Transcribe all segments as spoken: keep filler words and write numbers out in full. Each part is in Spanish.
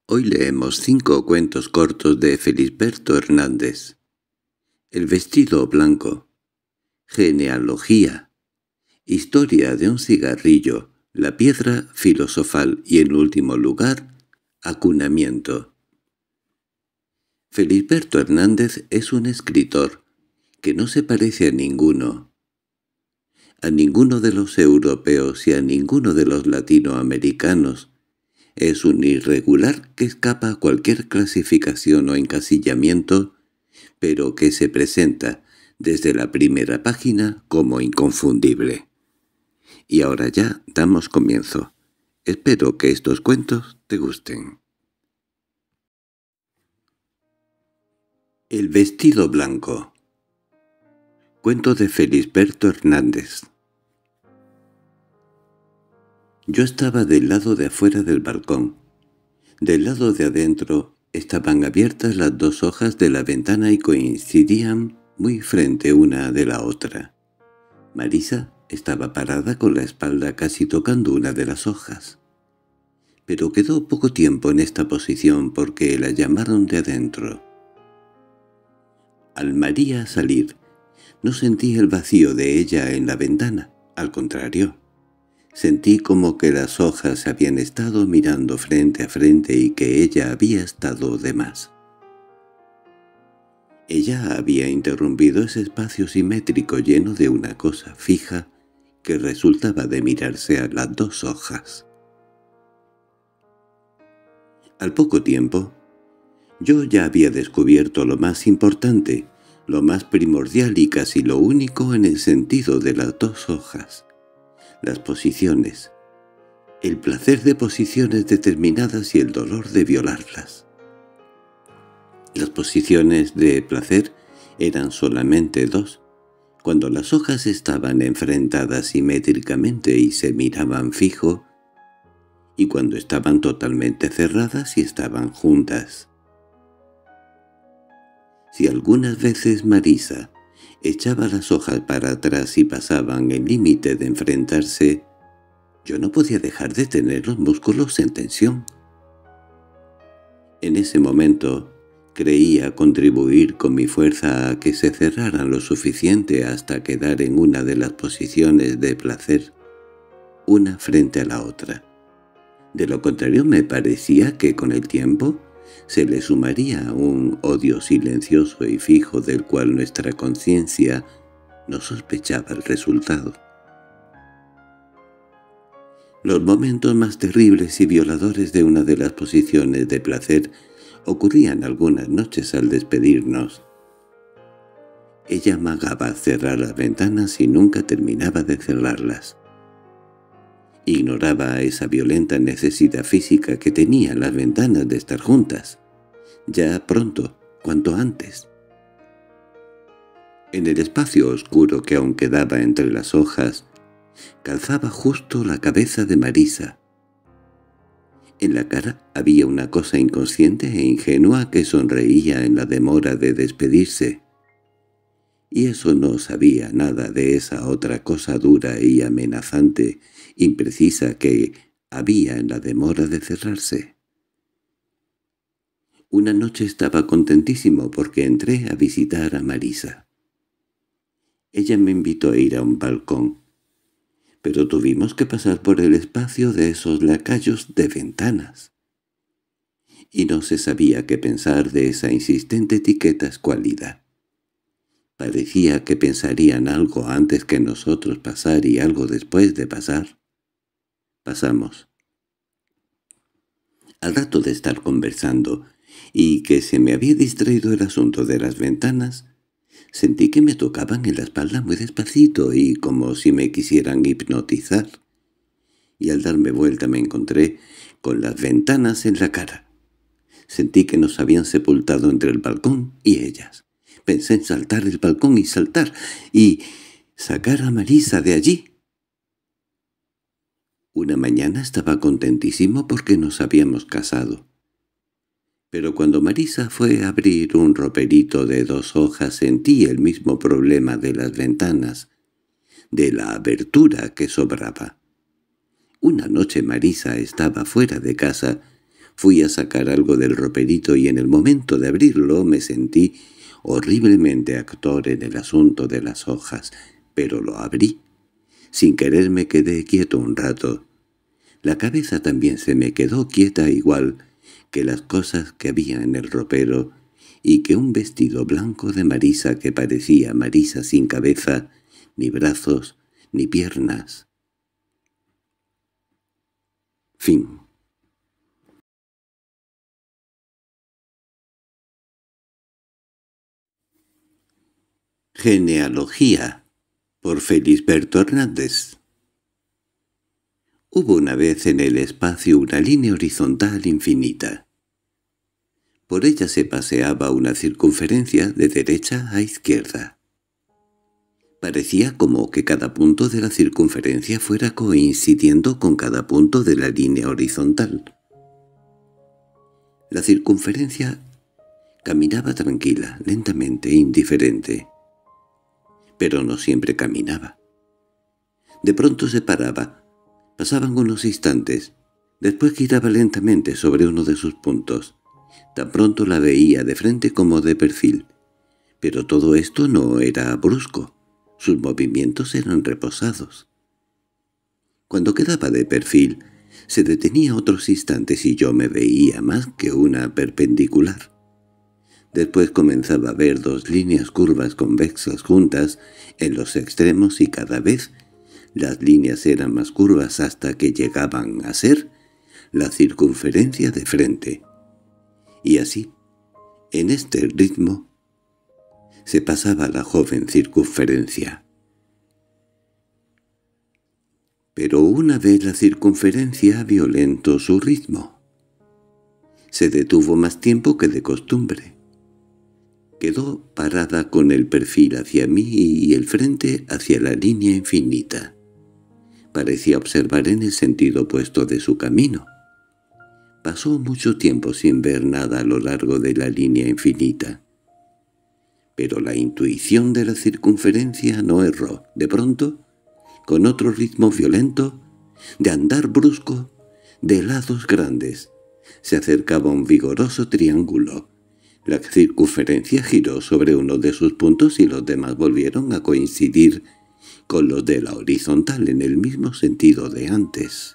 Hoy leemos cinco cuentos cortos de Felisberto Hernández. El vestido blanco. Genealogía. Historia de un cigarrillo. La piedra filosofal y, en último lugar, acunamiento. Felisberto Hernández es un escritor que no se parece a ninguno, a ninguno de los europeos y a ninguno de los latinoamericanos. Es un irregular que escapa a cualquier clasificación o encasillamiento, pero que se presenta desde la primera página como inconfundible. Y ahora ya damos comienzo. Espero que estos cuentos te gusten. El vestido blanco. Cuento de Felisberto Hernández. Yo estaba del lado de afuera del balcón. Del lado de adentro estaban abiertas las dos hojas de la ventana y coincidían muy frente una de la otra. Marisa estaba parada con la espalda casi tocando una de las hojas. Pero quedó poco tiempo en esta posición porque la llamaron de adentro. Al María salir, no sentí el vacío de ella en la ventana, al contrario. Sentí como que las hojas se habían estado mirando frente a frente y que ella había estado de más. Ella había interrumpido ese espacio simétrico lleno de una cosa fija que resultaba de mirarse a las dos hojas. Al poco tiempo, yo ya había descubierto lo más importante, lo más primordial y casi lo único en el sentido de las dos hojas. Las posiciones, el placer de posiciones determinadas y el dolor de violarlas. Las posiciones de placer eran solamente dos, cuando las hojas estaban enfrentadas simétricamente y se miraban fijo, y cuando estaban totalmente cerradas y estaban juntas. Si algunas veces Marisa echaba las hojas para atrás y pasaban el límite de enfrentarse, yo no podía dejar de tener los músculos en tensión. En ese momento creía contribuir con mi fuerza a que se cerraran lo suficiente hasta quedar en una de las posiciones de placer, una frente a la otra. De lo contrario, me parecía que con el tiempo se le sumaría un odio silencioso y fijo del cual nuestra conciencia no sospechaba el resultado. Los momentos más terribles y violadores de una de las posiciones de placer ocurrían algunas noches al despedirnos. Ella amagaba cerrar las ventanas y nunca terminaba de cerrarlas. Ignoraba esa violenta necesidad física que tenían las ventanas de estar juntas, ya pronto, cuanto antes. En el espacio oscuro que aún quedaba entre las hojas, calzaba justo la cabeza de Marisa. En la cara había una cosa inconsciente e ingenua que sonreía en la demora de despedirse. Y eso no sabía nada de esa otra cosa dura y amenazante, imprecisa que había en la demora de cerrarse. Una noche estaba contentísimo porque entré a visitar a Marisa. Ella me invitó a ir a un balcón, pero tuvimos que pasar por el espacio de esos lacayos de ventanas. Y no se sabía qué pensar de esa insistente etiqueta escuálida. Parecía que pensarían algo antes que nosotros pasar y algo después de pasar. Pasamos. Al rato de estar conversando, y que se me había distraído el asunto de las ventanas, sentí que me tocaban en la espalda muy despacito y como si me quisieran hipnotizar. Y al darme vuelta me encontré con las ventanas en la cara. Sentí que nos habían sepultado entre el balcón y ellas. Pensé en saltar el balcón y saltar, y sacar a Marisa de allí. Una mañana estaba contentísimo porque nos habíamos casado. Pero cuando Marisa fue a abrir un roperito de dos hojas sentí el mismo problema de las ventanas, de la abertura que sobraba. Una noche Marisa estaba fuera de casa, Fui a sacar algo del roperito y en el momento de abrirlo me sentí horriblemente actor en el asunto de las hojas, pero lo abrí. Sin querer me quedé quieto un rato. La cabeza también se me quedó quieta igual que las cosas que había en el ropero y que un vestido blanco de Marisa que parecía Marisa sin cabeza, ni brazos, ni piernas. Fin. Genealogía, por Felisberto Hernández. Hubo una vez en el espacio una línea horizontal infinita. Por ella se paseaba una circunferencia de derecha a izquierda. Parecía como que cada punto de la circunferencia fuera coincidiendo con cada punto de la línea horizontal. La circunferencia caminaba tranquila, lentamente, indiferente. Pero no siempre caminaba. De pronto se paraba. Pasaban unos instantes. Después giraba lentamente sobre uno de sus puntos. Tan pronto la veía de frente como de perfil. Pero todo esto no era brusco. Sus movimientos eran reposados. Cuando quedaba de perfil, se detenía otros instantes y yo me veía más que una perpendicular. Después comenzaba a ver dos líneas curvas convexas juntas en los extremos y cada vez las líneas eran más curvas hasta que llegaban a ser la circunferencia de frente. Y así, en este ritmo, se pasaba la joven circunferencia. Pero una vez la circunferencia violentó su ritmo. Se detuvo más tiempo que de costumbre. Quedó parada con el perfil hacia mí y el frente hacia la línea infinita. Parecía observar en el sentido opuesto de su camino. Pasó mucho tiempo sin ver nada a lo largo de la línea infinita. Pero la intuición de la circunferencia no erró. De pronto, con otro ritmo violento, de andar brusco, de lados grandes, se acercaba un vigoroso triángulo. La circunferencia giró sobre uno de sus puntos y los demás volvieron a coincidir con los de la horizontal en el mismo sentido de antes.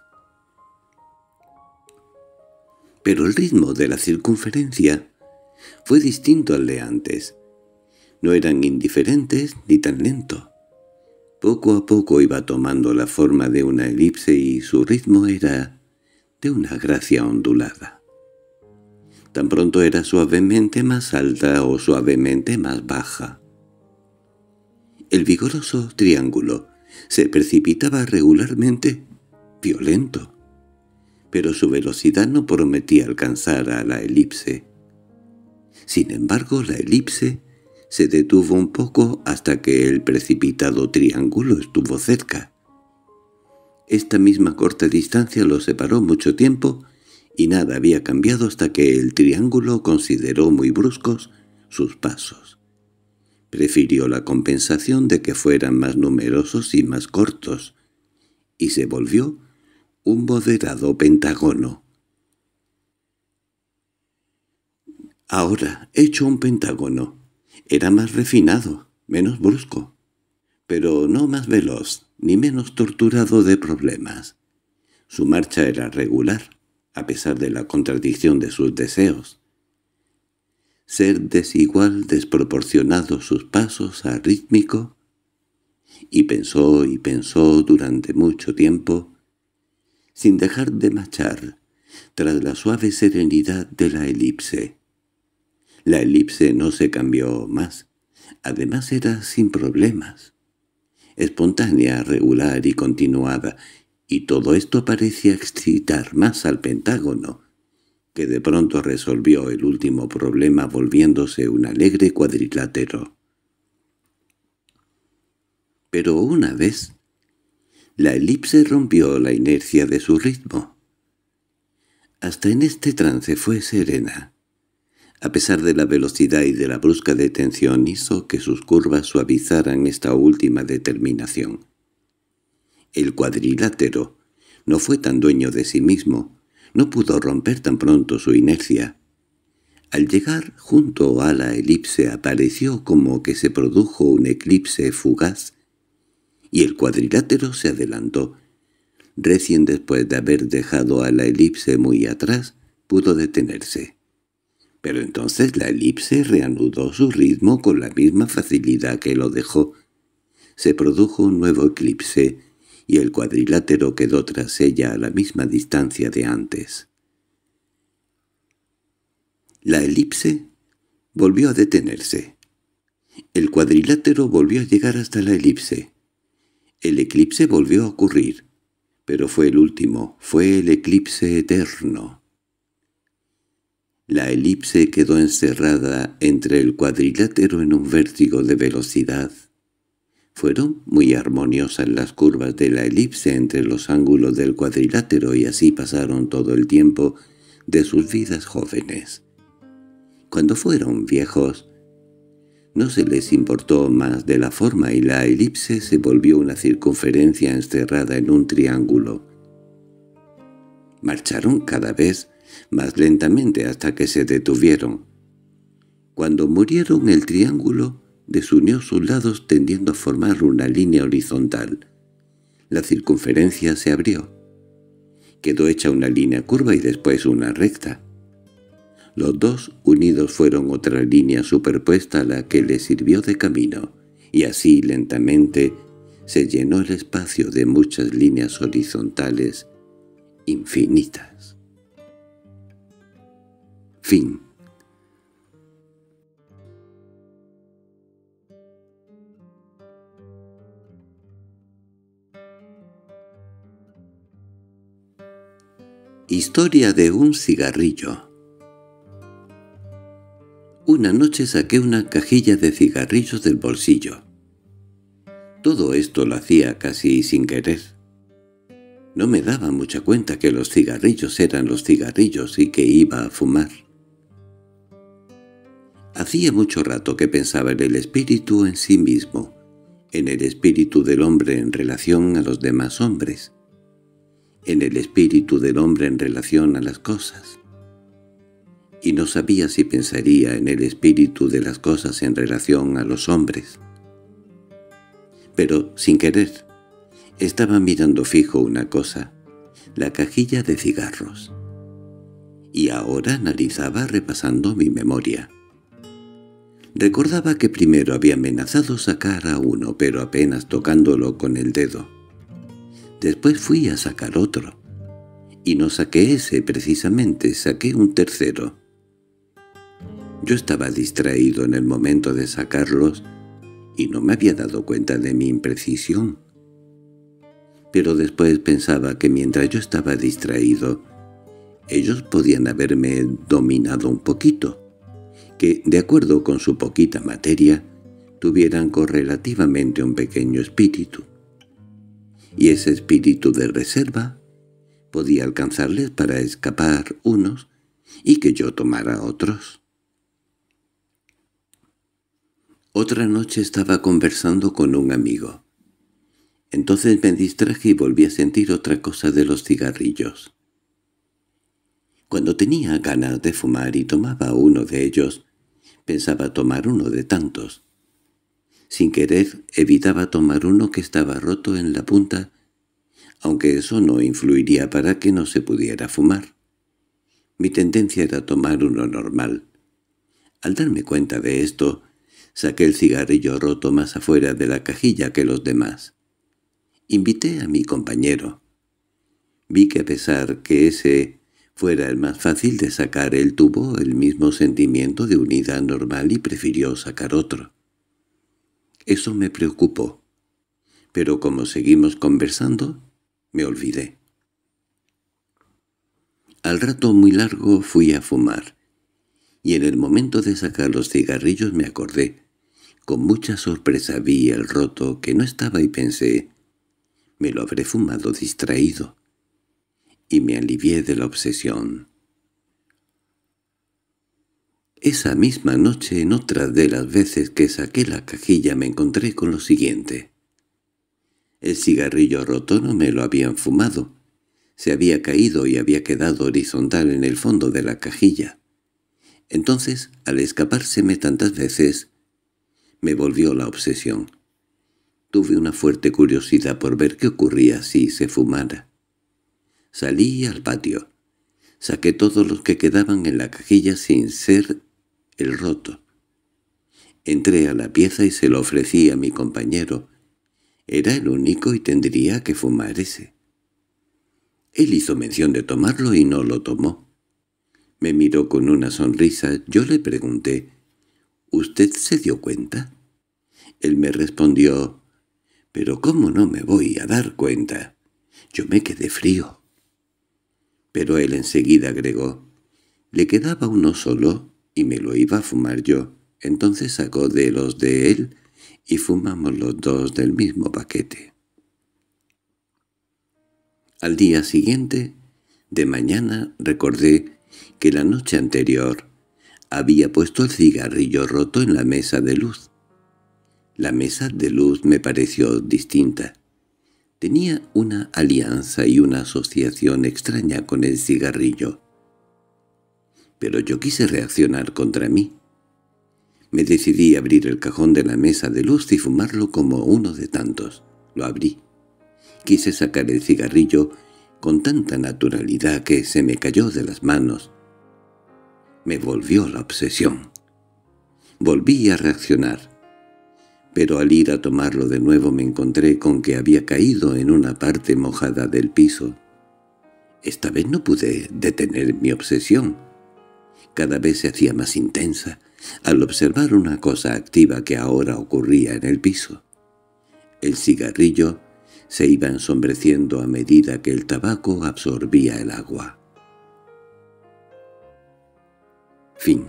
Pero el ritmo de la circunferencia fue distinto al de antes. No eran indiferentes ni tan lento. Poco a poco iba tomando la forma de una elipse y su ritmo era de una gracia ondulada. Tan pronto era suavemente más alta o suavemente más baja. El vigoroso triángulo se precipitaba regularmente, violento, pero su velocidad no prometía alcanzar a la elipse. Sin embargo, la elipse se detuvo un poco hasta que el precipitado triángulo estuvo cerca. Esta misma corta distancia los separó mucho tiempo y nada había cambiado hasta que el triángulo consideró muy bruscos sus pasos. Prefirió la compensación de que fueran más numerosos y más cortos, y se volvió un moderado pentágono. Ahora, hecho un pentágono, era más refinado, menos brusco, pero no más veloz, ni menos torturado de problemas. Su marcha era regular, a pesar de la contradicción de sus deseos. Ser desigual, desproporcionado sus pasos, arrítmico, y pensó y pensó durante mucho tiempo, sin dejar de marchar, tras la suave serenidad de la elipse. La elipse no se cambió más, además era sin problemas, espontánea, regular y continuada, y todo esto parecía excitar más al pentágono, que de pronto resolvió el último problema volviéndose un alegre cuadrilátero. Pero una vez, la elipse rompió la inercia de su ritmo. Hasta en este trance fue serena. A pesar de la velocidad y de la brusca detención hizo que sus curvas suavizaran esta última determinación. El cuadrilátero no fue tan dueño de sí mismo, no pudo romper tan pronto su inercia. Al llegar junto a la elipse apareció como que se produjo un eclipse fugaz, y el cuadrilátero se adelantó. Recién después de haber dejado a la elipse muy atrás, pudo detenerse. Pero entonces la elipse reanudó su ritmo con la misma facilidad que lo dejó. Se produjo un nuevo eclipse, y el cuadrilátero quedó tras ella a la misma distancia de antes. La elipse volvió a detenerse. El cuadrilátero volvió a llegar hasta la elipse. El eclipse volvió a ocurrir, pero fue el último, fue el eclipse eterno. La elipse quedó encerrada entre el cuadrilátero en un vértigo de velocidad. Fueron muy armoniosas las curvas de la elipse entre los ángulos del cuadrilátero y así pasaron todo el tiempo de sus vidas jóvenes. Cuando fueron viejos, no se les importó más de la forma y la elipse se volvió una circunferencia encerrada en un triángulo. Marcharon cada vez más lentamente hasta que se detuvieron. Cuando murieron el triángulo desunió sus lados tendiendo a formar una línea horizontal. La circunferencia se abrió. Quedó hecha una línea curva y después una recta. Los dos unidos fueron otra línea superpuesta a la que les sirvió de camino, y así lentamente se llenó el espacio de muchas líneas horizontales infinitas. Fin. Historia de un cigarrillo. Una noche saqué una cajilla de cigarrillos del bolsillo. Todo esto lo hacía casi sin querer. No me daba mucha cuenta que los cigarrillos eran los cigarrillos y que iba a fumar. Hacía mucho rato que pensaba en el espíritu en sí mismo, en el espíritu del hombre en relación a los demás hombres, en el espíritu del hombre en relación a las cosas. Y no sabía si pensaría en el espíritu de las cosas en relación a los hombres. Pero, sin querer, estaba mirando fijo una cosa, la cajilla de cigarros. Y ahora analizaba repasando mi memoria. Recordaba que primero había amenazado sacar a uno, pero apenas tocándolo con el dedo. Después fui a sacar otro. Y no saqué ese precisamente, saqué un tercero. Yo estaba distraído en el momento de sacarlos y no me había dado cuenta de mi imprecisión. Pero después pensaba que mientras yo estaba distraído, ellos podían haberme dominado un poquito, que, de acuerdo con su poquita materia, tuvieran correlativamente un pequeño espíritu. Y ese espíritu de reserva podía alcanzarles para escapar unos y que yo tomara otros. Otra noche estaba conversando con un amigo. Entonces me distraje y volví a sentir otra cosa de los cigarrillos. Cuando tenía ganas de fumar y tomaba uno de ellos, pensaba tomar uno de tantos. Sin querer evitaba tomar uno que estaba roto en la punta, aunque eso no influiría para que no se pudiera fumar. Mi tendencia era tomar uno normal. Al darme cuenta de esto, saqué el cigarrillo roto más afuera de la cajilla que los demás. Invité a mi compañero. Vi que a pesar que ese fuera el más fácil de sacar, él tuvo el mismo sentimiento de unidad normal y prefirió sacar otro. Eso me preocupó, pero como seguimos conversando, me olvidé. Al rato muy largo fui a fumar, y en el momento de sacar los cigarrillos me acordé. Con mucha sorpresa vi el roto que no estaba y pensé, me lo habré fumado distraído, y me alivié de la obsesión. Esa misma noche, en otra de las veces que saqué la cajilla, me encontré con lo siguiente. El cigarrillo roto no me lo habían fumado, Se había caído y había quedado horizontal en el fondo de la cajilla. Entonces, al escapárseme tantas veces, me volvió la obsesión. Tuve una fuerte curiosidad por ver qué ocurría si se fumara. Salí al patio. Saqué todos los que quedaban en la cajilla sin ser el roto. Entré a la pieza y se lo ofrecí a mi compañero. Era el único y tendría que fumar ese. Él hizo mención de tomarlo y no lo tomó. Me miró con una sonrisa. Yo le pregunté, ¿usted se dio cuenta? Él me respondió, «¿Pero cómo no me voy a dar cuenta? Yo me quedé frío». Pero él enseguida agregó, «Le quedaba uno solo y me lo iba a fumar yo». Entonces sacó de los de él y fumamos los dos del mismo paquete. Al día siguiente, de mañana, recordé que la noche anterior había puesto el cigarrillo roto en la mesa de luz. La mesa de luz me pareció distinta. Tenía una alianza y una asociación extraña con el cigarrillo. Pero yo quise reaccionar contra mí. Me decidí a abrir el cajón de la mesa de luz y fumarlo como uno de tantos. Lo abrí. Quise sacar el cigarrillo con tanta naturalidad que se me cayó de las manos. Me volvió la obsesión. Volví a reaccionar. Pero al ir a tomarlo de nuevo me encontré con que había caído en una parte mojada del piso. Esta vez no pude detener mi obsesión. Cada vez se hacía más intensa, al observar una cosa activa que ahora ocurría en el piso. El cigarrillo se iba ensombreciendo a medida que el tabaco absorbía el agua. Fin.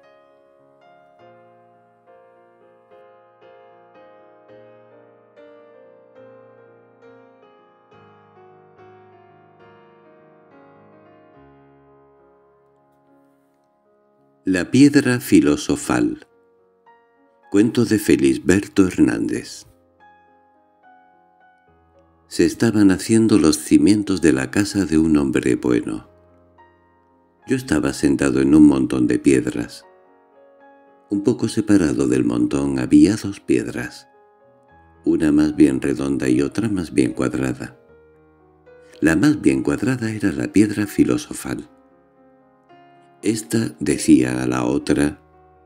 La piedra filosofal. Cuento de Felisberto Hernández. Se estaban haciendo los cimientos de la casa de un hombre bueno. Yo estaba sentado en un montón de piedras. Un poco separado del montón había dos piedras, una más bien redonda y otra más bien cuadrada. La más bien cuadrada era la piedra filosofal. Esta decía a la otra,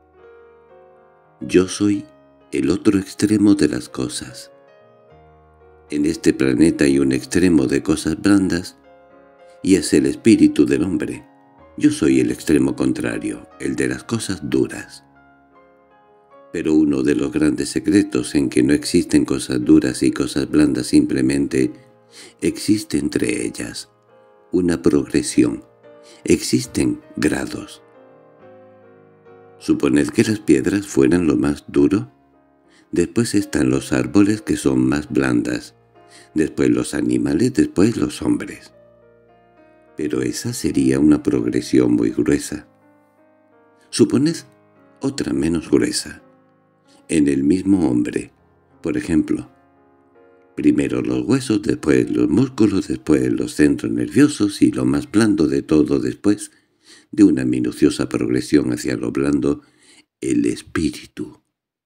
«Yo soy el otro extremo de las cosas. En este planeta hay un extremo de cosas blandas, y es el espíritu del hombre. Yo soy el extremo contrario, el de las cosas duras. Pero uno de los grandes secretos en que no existen cosas duras y cosas blandas simplemente existe entre ellas una progresión. Existen grados. Suponed que las piedras fueran lo más duro. Después están los árboles que son más blandas. Después los animales, después los hombres. Pero esa sería una progresión muy gruesa. Suponed otra menos gruesa. En el mismo hombre, por ejemplo. Primero los huesos, después los músculos, después los centros nerviosos y lo más blando de todo después, de una minuciosa progresión hacia lo blando, el espíritu.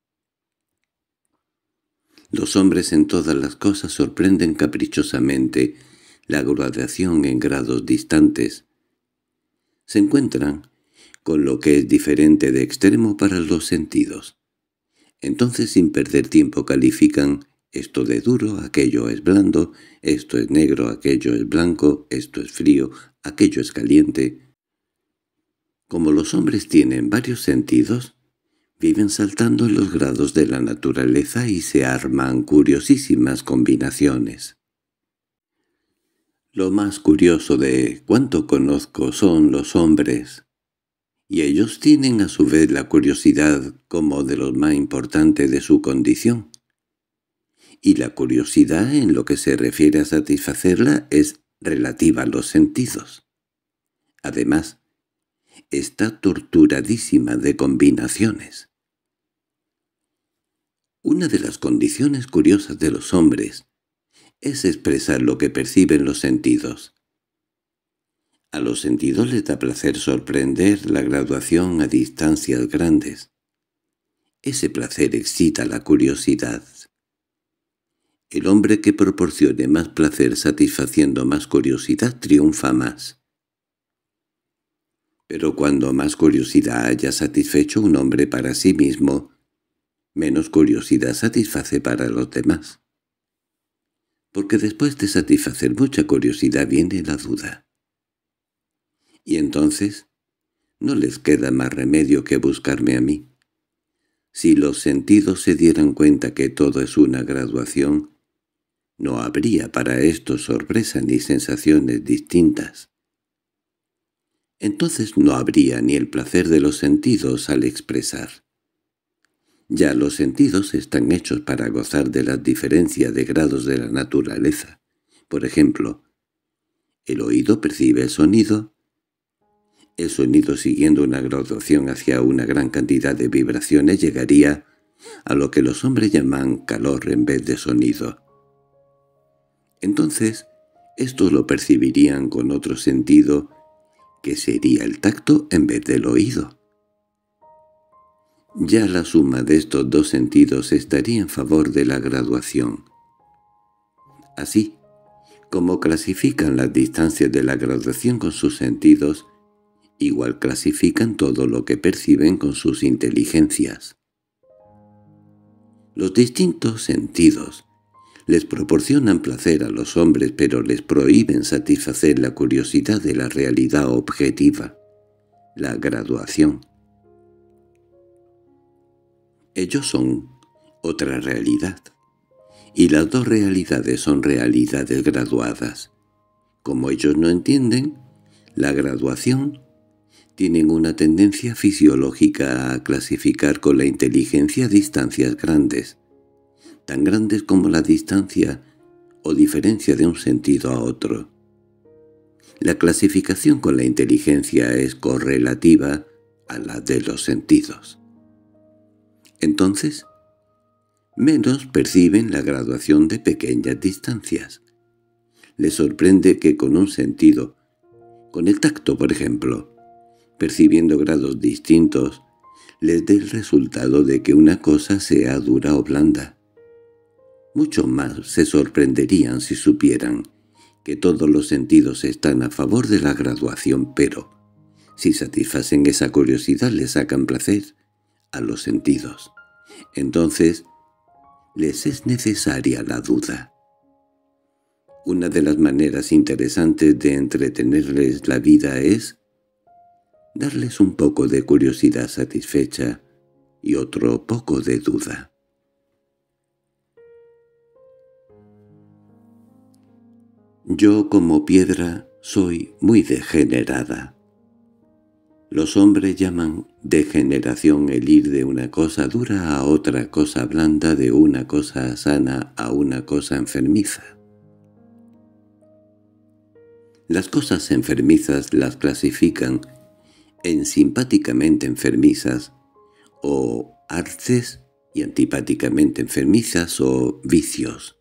Los hombres en todas las cosas sorprenden caprichosamente la gradación en grados distantes. Se encuentran con lo que es diferente de extremo para los sentidos. Entonces sin perder tiempo califican esto de duro, aquello es blando, esto es negro, aquello es blanco, esto es frío, aquello es caliente. Como los hombres tienen varios sentidos, viven saltando en los grados de la naturaleza y se arman curiosísimas combinaciones. Lo más curioso de cuanto conozco son los hombres, y ellos tienen a su vez la curiosidad como de lo más importante de su condición. Y la curiosidad en lo que se refiere a satisfacerla es relativa a los sentidos. Además, está torturadísima de combinaciones. Una de las condiciones curiosas de los hombres es expresar lo que perciben los sentidos. A los sentidos les da placer sorprender la graduación a distancias grandes. Ese placer excita la curiosidad. El hombre que proporcione más placer satisfaciendo más curiosidad triunfa más. Pero cuando más curiosidad haya satisfecho un hombre para sí mismo, menos curiosidad satisface para los demás. Porque después de satisfacer mucha curiosidad viene la duda. Y entonces no les queda más remedio que buscarme a mí. Si los sentidos se dieran cuenta que todo es una graduación, no habría para esto sorpresa ni sensaciones distintas. Entonces no habría ni el placer de los sentidos al expresar. Ya los sentidos están hechos para gozar de las diferencias de grados de la naturaleza. Por ejemplo, el oído percibe el sonido. El sonido, siguiendo una graduación hacia una gran cantidad de vibraciones, llegaría a lo que los hombres llaman calor en vez de sonido. Entonces, estos lo percibirían con otro sentido, que sería el tacto en vez del oído. Ya la suma de estos dos sentidos estaría en favor de la graduación. Así, como clasifican las distancias de la graduación con sus sentidos, igual clasifican todo lo que perciben con sus inteligencias. Los distintos sentidos les proporcionan placer a los hombres, pero les prohíben satisfacer la curiosidad de la realidad objetiva, la graduación. Ellos son otra realidad, y las dos realidades son realidades graduadas. Como ellos no entienden la graduación, tienen una tendencia fisiológica a clasificar con la inteligencia distancias grandes, tan grandes como la distancia o diferencia de un sentido a otro. La clasificación con la inteligencia es correlativa a la de los sentidos. Entonces, menos perciben la graduación de pequeñas distancias. Les sorprende que con un sentido, con el tacto por ejemplo, percibiendo grados distintos, les dé el resultado de que una cosa sea dura o blanda. Mucho más se sorprenderían si supieran que todos los sentidos están a favor de la graduación, pero si satisfacen esa curiosidad les sacan placer a los sentidos. Entonces, les es necesaria la duda. Una de las maneras interesantes de entretenerles la vida es darles un poco de curiosidad satisfecha y otro poco de duda. Yo como piedra soy muy degenerada. Los hombres llaman degeneración el ir de una cosa dura a otra cosa blanda, de una cosa sana a una cosa enfermiza. Las cosas enfermizas las clasifican en simpáticamente enfermizas o arces y antipáticamente enfermizas o vicios.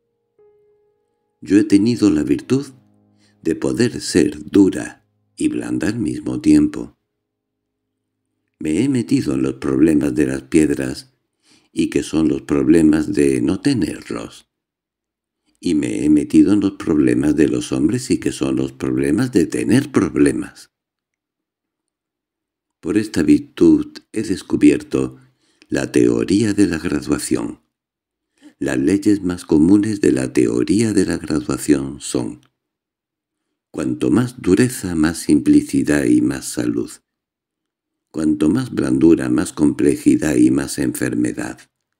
Yo he tenido la virtud de poder ser dura y blanda al mismo tiempo. Me he metido en los problemas de las piedras, y que son los problemas de no tenerlos. Y me he metido en los problemas de los hombres, y que son los problemas de tener problemas. Por esta virtud he descubierto la teoría de la graduación. Las leyes más comunes de la teoría de la graduación son: cuanto más dureza, más simplicidad y más salud. Cuanto más blandura, más complejidad y más enfermedad.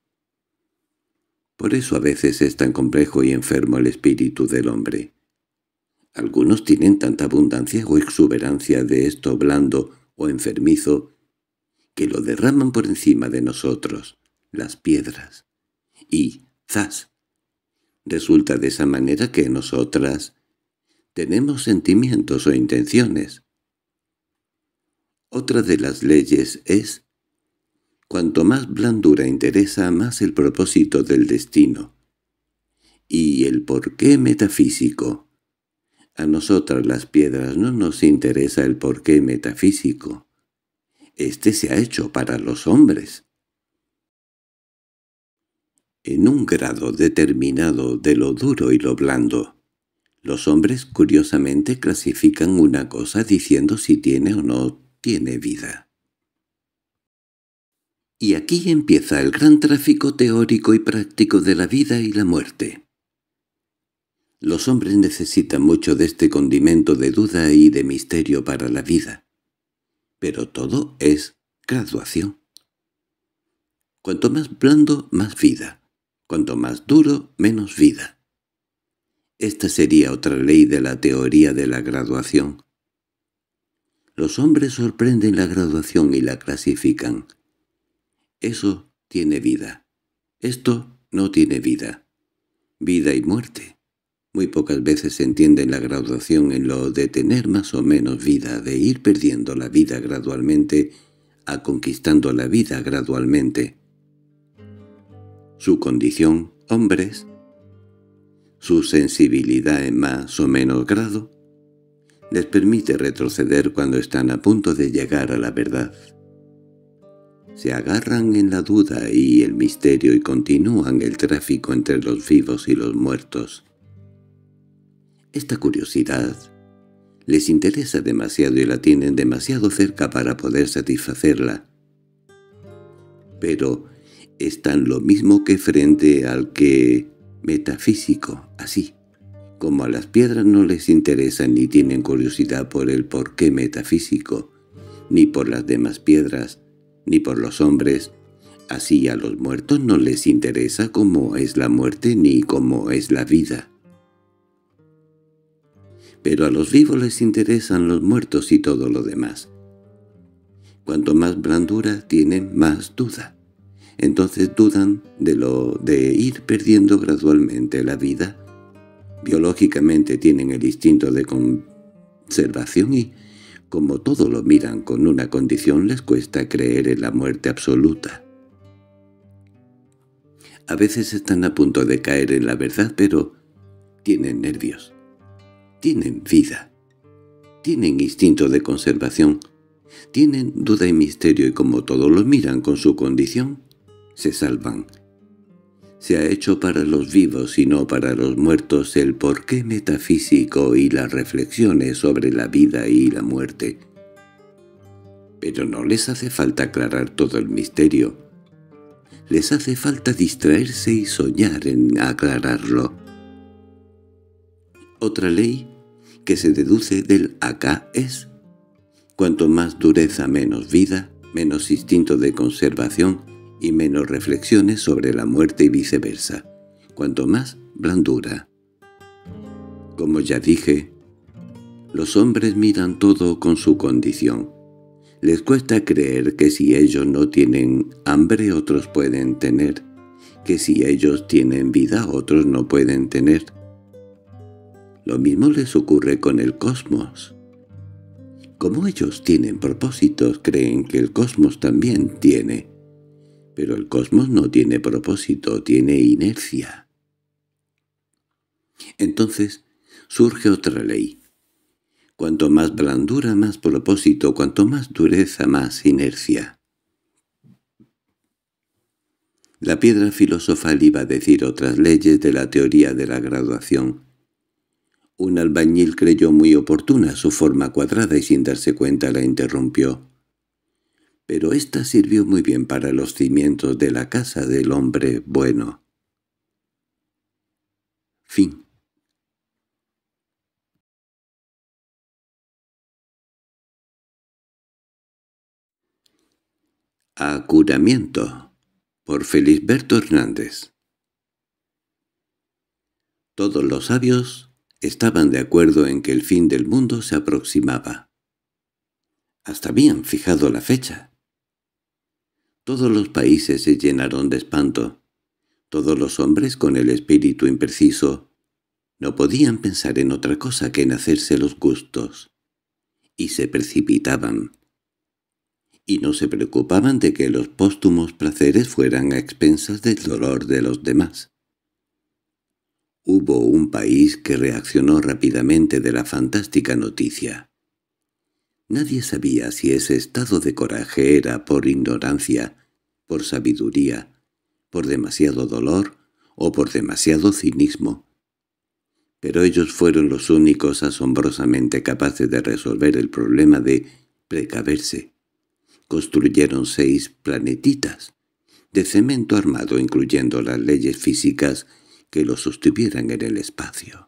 Por eso a veces es tan complejo y enfermo el espíritu del hombre. Algunos tienen tanta abundancia o exuberancia de esto blando o enfermizo que lo derraman por encima de nosotros, las piedras. Y, ¡zas!, resulta de esa manera que nosotras tenemos sentimientos o intenciones. Otra de las leyes es: cuanto más blandura interesa, más el propósito del destino. Y el porqué metafísico A nosotras las piedras no nos interesa el porqué metafísico. Este se ha hecho para los hombres. En un grado determinado de lo duro y lo blando, los hombres curiosamente clasifican una cosa diciendo si tiene o no tiene vida. Y aquí empieza el gran tráfico teórico y práctico de la vida y la muerte. Los hombres necesitan mucho de este condimento de duda y de misterio para la vida. Pero todo es graduación. Cuanto más blando, más vida. Cuanto más duro, menos vida. Esta sería otra ley de la teoría de la graduación. Los hombres sorprenden la graduación y la clasifican. Eso tiene vida. Esto no tiene vida. Vida y muerte. Muy pocas veces se entiende la graduación en lo de tener más o menos vida, de ir perdiendo la vida gradualmente a conquistando la vida gradualmente. Su condición, hombres, su sensibilidad en más o menos grado, les permite retroceder cuando están a punto de llegar a la verdad. Se agarran en la duda y el misterio y continúan el tráfico entre los vivos y los muertos. Esta curiosidad les interesa demasiado y la tienen demasiado cerca para poder satisfacerla. Pero es tan lo mismo que frente al que metafísico, así. Como a las piedras no les interesan ni tienen curiosidad por el porqué metafísico, ni por las demás piedras, ni por los hombres, así a los muertos no les interesa cómo es la muerte ni cómo es la vida. Pero a los vivos les interesan los muertos y todo lo demás. Cuanto más blandura tienen, más duda. Entonces dudan de lo de ir perdiendo gradualmente la vida. Biológicamente tienen el instinto de conservación y, como todo lo miran con una condición, les cuesta creer en la muerte absoluta. A veces están a punto de caer en la verdad, pero tienen nervios. Tienen vida, tienen instinto de conservación, tienen duda y misterio y como todos lo miran con su condición, se salvan. Se ha hecho para los vivos y no para los muertos el porqué metafísico y las reflexiones sobre la vida y la muerte. Pero no les hace falta aclarar todo el misterio. Les hace falta distraerse y soñar en aclararlo. Otra ley que se deduce del acá es: cuanto más dureza menos vida, menos instinto de conservación y menos reflexiones sobre la muerte y viceversa. Cuanto más blandura. Como ya dije, los hombres miran todo con su condición. Les cuesta creer que si ellos no tienen hambre otros pueden tener, que si ellos tienen vida otros no pueden tener. Lo mismo les ocurre con el cosmos. Como ellos tienen propósitos, creen que el cosmos también tiene. Pero el cosmos no tiene propósito, tiene inercia. Entonces surge otra ley. Cuanto más blandura, más propósito; cuanto más dureza, más inercia. La piedra filosofal iba a decir otras leyes de la teoría de la graduación. Un albañil creyó muy oportuna su forma cuadrada y sin darse cuenta la interrumpió. Pero ésta sirvió muy bien para los cimientos de la casa del hombre bueno. Fin. Acuramiento, por Felisberto Hernández. Todos los sabios estaban de acuerdo en que el fin del mundo se aproximaba. Hasta habían fijado la fecha. Todos los países se llenaron de espanto. Todos los hombres con el espíritu impreciso no podían pensar en otra cosa que en hacerse los gustos, y se precipitaban. Y no se preocupaban de que los póstumos placeres fueran a expensas del dolor de los demás. Hubo un país que reaccionó rápidamente de la fantástica noticia. Nadie sabía si ese estado de coraje era por ignorancia, por sabiduría, por demasiado dolor o por demasiado cinismo. Pero ellos fueron los únicos asombrosamente capaces de resolver el problema de precaverse. Construyeron seis planetitas, de cemento armado incluyendo las leyes físicas que los sostuvieran en el espacio.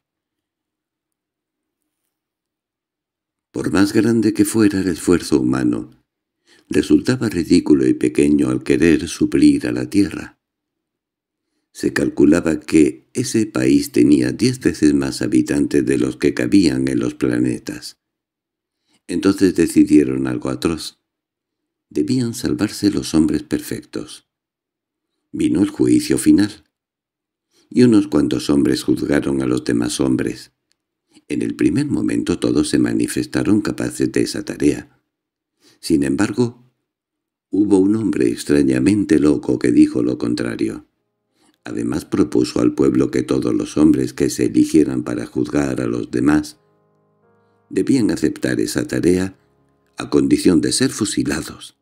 Por más grande que fuera el esfuerzo humano, resultaba ridículo y pequeño al querer suplir a la Tierra. Se calculaba que ese país tenía diez veces más habitantes de los que cabían en los planetas. Entonces decidieron algo atroz. Debían salvarse los hombres perfectos. Vino el juicio final. Y unos cuantos hombres juzgaron a los demás hombres. En el primer momento todos se manifestaron capaces de esa tarea. Sin embargo, hubo un hombre extrañamente loco que dijo lo contrario. Además propuso al pueblo que todos los hombres que se eligieran para juzgar a los demás debían aceptar esa tarea a condición de ser fusilados.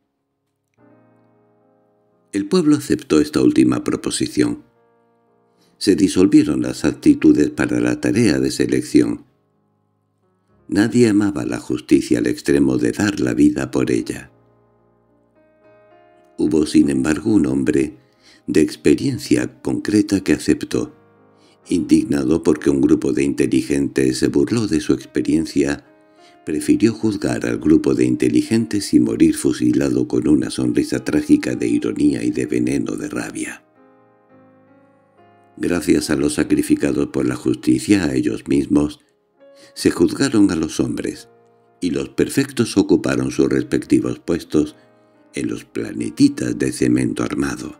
El pueblo aceptó esta última proposición. Se disolvieron las aptitudes para la tarea de selección. Nadie amaba la justicia al extremo de dar la vida por ella. Hubo, sin embargo, un hombre de experiencia concreta que aceptó. Indignado porque un grupo de inteligentes se burló de su experiencia, prefirió juzgar al grupo de inteligentes y morir fusilado con una sonrisa trágica de ironía y de veneno de rabia. Gracias a los sacrificados por la justicia a ellos mismos, se juzgaron a los hombres, y los perfectos ocuparon sus respectivos puestos en los planetitas de cemento armado.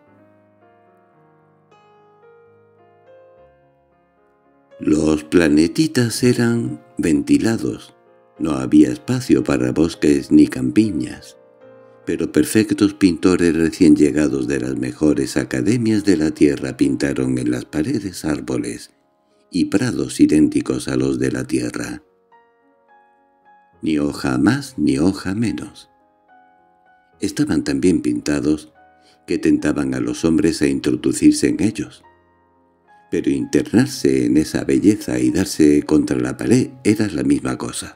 Los planetitas eran ventilados. No había espacio para bosques ni campiñas, pero perfectos pintores recién llegados de las mejores academias de la Tierra pintaron en las paredes árboles y prados idénticos a los de la Tierra. Ni hoja más ni hoja menos. Estaban tan bien pintados que tentaban a los hombres a introducirse en ellos. Pero internarse en esa belleza y darse contra la pared era la misma cosa.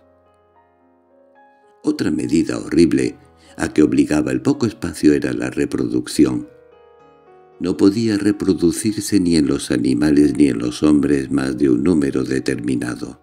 Otra medida horrible a que obligaba el poco espacio era la reproducción. No podía reproducirse ni en los animales ni en los hombres más de un número determinado.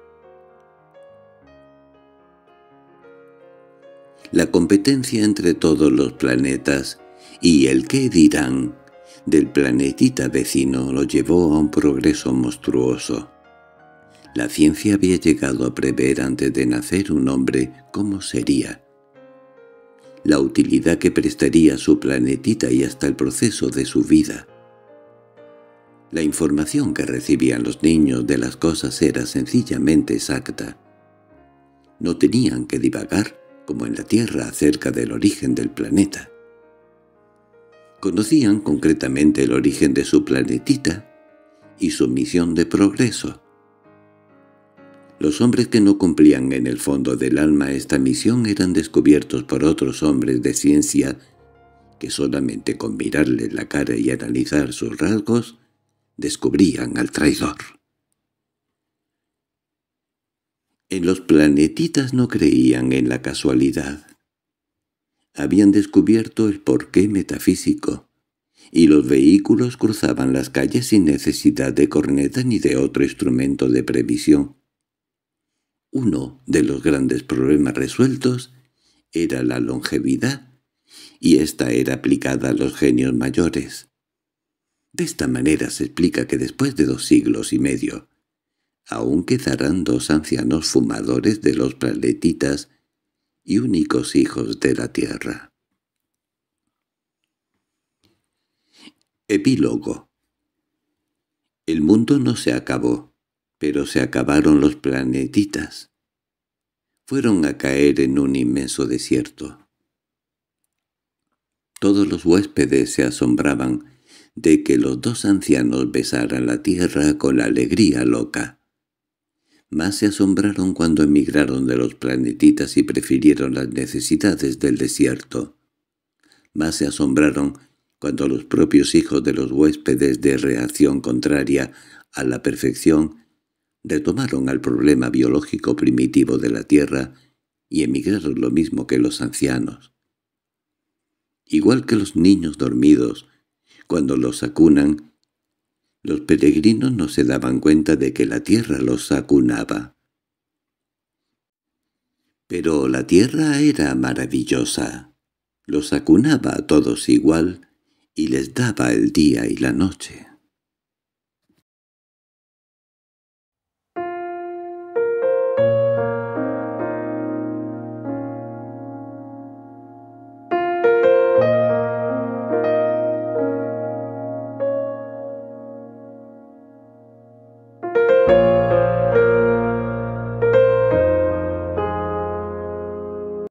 La competencia entre todos los planetas y el qué dirán del planetita vecino lo llevó a un progreso monstruoso. La ciencia había llegado a prever antes de nacer un hombre cómo sería, la utilidad que prestaría a su planetita y hasta el proceso de su vida. La información que recibían los niños de las cosas era sencillamente exacta. No tenían que divagar, como en la Tierra, acerca del origen del planeta. Conocían concretamente el origen de su planetita y su misión de progreso. Los hombres que no cumplían en el fondo del alma esta misión eran descubiertos por otros hombres de ciencia que solamente con mirarle la cara y analizar sus rasgos descubrían al traidor. En los planetitas no creían en la casualidad. Habían descubierto el porqué metafísico, y los vehículos cruzaban las calles sin necesidad de corneta ni de otro instrumento de previsión. Uno de los grandes problemas resueltos era la longevidad, y ésta era aplicada a los genios mayores. De esta manera se explica que después de dos siglos y medio, aún quedarán dos ancianos fumadores de los planetitas y únicos hijos de la Tierra. Epílogo. El mundo no se acabó, pero se acabaron los planetitas. Fueron a caer en un inmenso desierto. Todos los huéspedes se asombraban de que los dos ancianos besaran la tierra con alegría loca. Más se asombraron cuando emigraron de los planetitas y prefirieron las necesidades del desierto. Más se asombraron cuando los propios hijos de los huéspedes de reacción contraria a la perfección retomaron al problema biológico primitivo de la Tierra y emigraron lo mismo que los ancianos. Igual que los niños dormidos, cuando los acunan, los peregrinos no se daban cuenta de que la Tierra los acunaba. Pero la Tierra era maravillosa. Los acunaba a todos igual y les daba el día y la noche.